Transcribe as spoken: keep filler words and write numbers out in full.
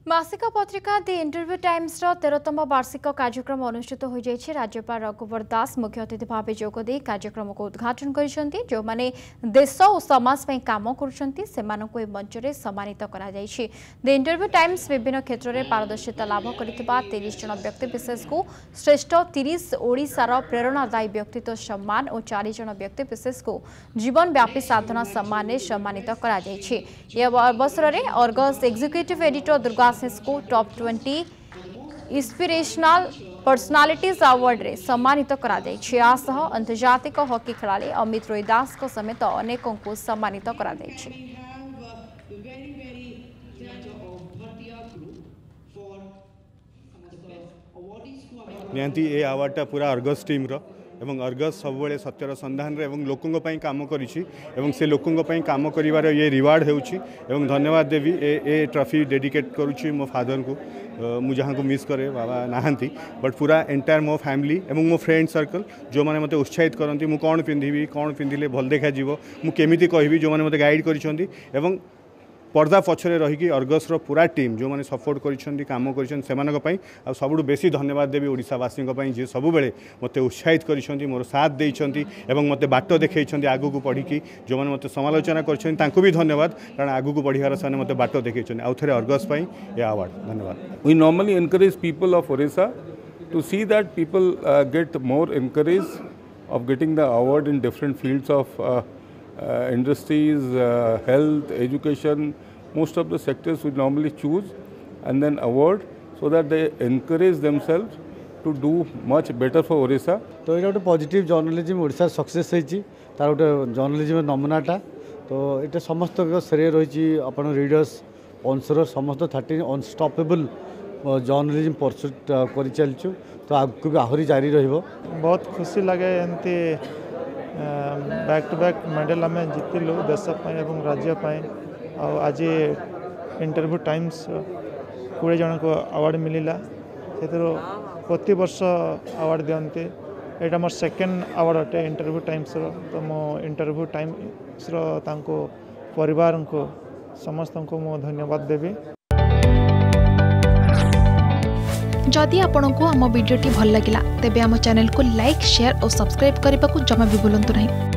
मासिक पत्रिका दि interview times तेरहतम वार्षिक कार्यक्रम अनुष्ठित हो जाइए। राज्यपाल रघुवर दास मुख्य अतिथि भाव जोगदे कार्यक्रम को उद्घाटन करते जो माने देश और समाज में काम कर मंच में सम्मानित करा जाइए। दि इंटरव्यू टाइम्स विभिन्न क्षेत्र में पारदर्शिता लाभ कर तीस जन व्यक्तिविशेष को श्रेष्ठ तीस ओडिशार प्रेरणादायी व्यक्तित्व सम्मान और चालीस जन व्यक्तिविशेष को जीवन व्यापी साधना सम्मान में सम्मानित करा जाइए। यह अवसर में अर्गस एग्जीक्यूटिव एडिटर दुर्गा को top twenty inspirational personalities award रे सम्मानित करा जाइए। आसह अंतर्जातिक हॉकी खिलाड़ी अमित रोहिदास को समेत अनेकों को सम्मानित करा जाइए। निहांती ए अवार्डटा पूरा अर्गस टीम रो एवं अर्गस सब सत्यर संधान एवं लोकों पई काम करिछि एवं से लोकों पई काम करिवार ये रिवार्ड हेउछि एवं धन्यवाद देवी ए ए ट्रॉफी डेडिकेट करुछि मो फादर को मु जहाँ को मिस करे बाबा नहांती बट पूरा एंटायर मो फैमिली एवं मो फ्रेंड सर्कल जो माने मते उत्साहित करंती मु कोन पिंधिबी कोन पिंधिले भल देखा जीवो मु केमिति कहबी जो माने मते गाइड करिसंती एवं पर्दा पछरे रहीकि अर्गस रो पूरा टीम जो माने सपोर्ट करिसंती काम करिसंती सेमानक पई आ सबुडु बेसी धन्यवाद देबी ओडिसावासी पई जे सबु बेले मते उत्साहित करिसंती मोर साथ देइसंती एवं मते बाट देखैसंती आगु को पढिकी जो माने मते समालोचना करिसंती तांको भी धन्यवाद कारण आगु को पढिहार साने मते बाट देखैसंती आ थरे अर्गस पई ए अवार्ड धन्यवाद। We normally encourage people of Odisha to see that people get more encourage of getting the award in different fields of Uh, industries, uh, health, education, most of the sectors we normally choose and then award so that they encourage themselves to do much better for Odisha. तो ये positive journalism Odisha success होती तार गोटे journalism नमूनाटा तो ये समस्त श्रेय रही अपन रीडर्स स्पॉन्सर समस्त थर्टी अनस्टॉपेबल जर्नलिज्म परस्यूट कर चलचु तो आगे भी आहरी जारी रहिबो। बहुत खुशी लगे एमती बैक टू बैक मेडल आम जीतिलु देशपाई और राज्यपाई आज इंटरव्यू टाइम्स कोड़े जन को अवार्ड मिलला से प्रति वर्ष अवार्ड दिखते यहाँ मोर सेकेंड अवार्ड अटे इंटरव्यू टाइम्स रो तो मो इंटरव्यू टाइम्स रो तांको परिवार को समस्त को मो धन्यवाद देवी। जदि आपंक आम भिडी भल लगा तेब आम चैनल को लाइक शेयर और सब्सक्राइब करने को जमा भी भूलु नहीं।